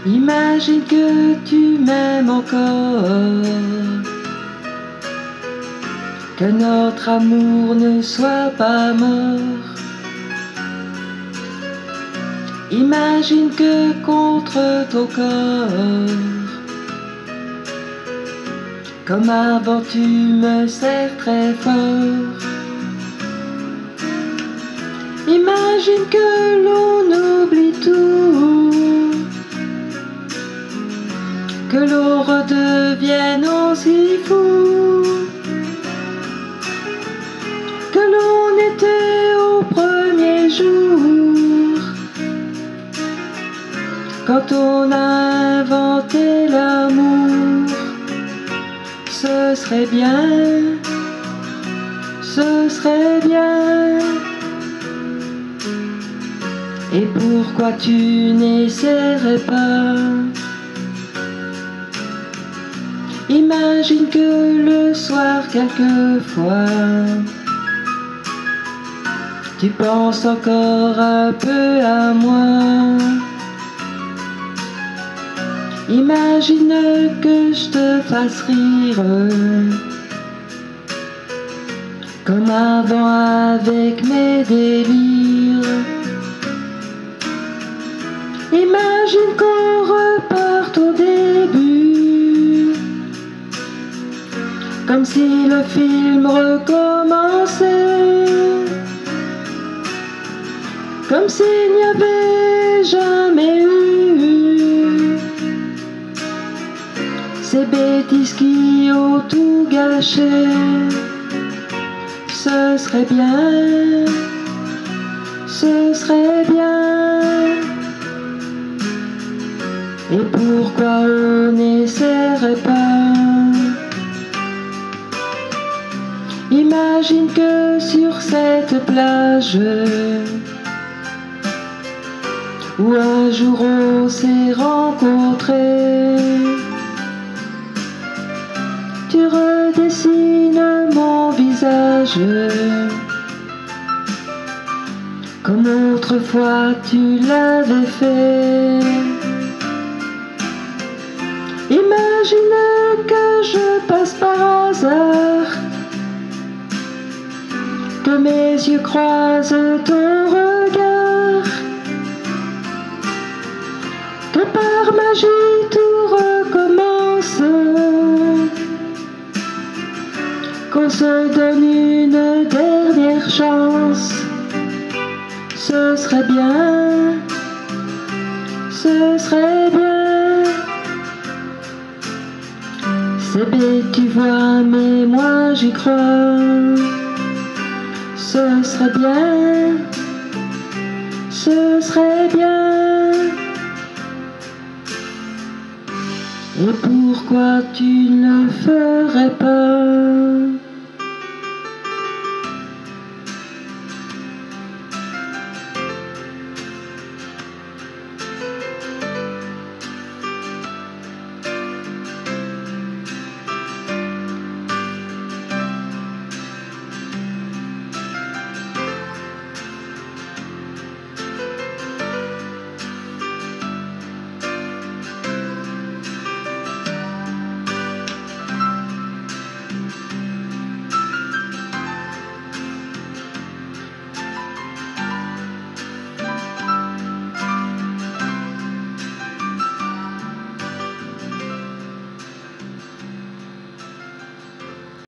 Imagine que tu m'aimes encore, que notre amour ne soit pas mort. Imagine que contre ton corps, comme avant tu me serres très fort. Imagine que l'on oublie tout, que l'on redevienne aussi fou que l'on était au premier jour, quand on a inventé l'amour. Ce serait bien, ce serait bien. Et pourquoi tu n'essaierais pas? Imagine que le soir quelquefois tu penses encore un peu à moi. Imagine que je te fasse rire, comme avant avec mes délires. Imagine qu'on reparte au début, comme si le film recommençait, comme s'il n'y avait jamais eu ces bêtises qui ont tout gâché. Ce serait bien, ce serait bien. Et pourquoi on n'essaierait pas? Imagine que sur cette plage, où un jour on s'est rencontrés, tu redessines mon visage, comme autrefois tu l'avais fait. Imagine que je passe par hasard, que mes yeux croisent ton regard, que par magie tout recommence, qu'on se donne une dernière chance. Ce serait bien, ce serait bien. C'est bête tu vois, mais moi j'y crois. Ce serait bien, ce serait bien. Et pourquoi tu ne le ferais pas?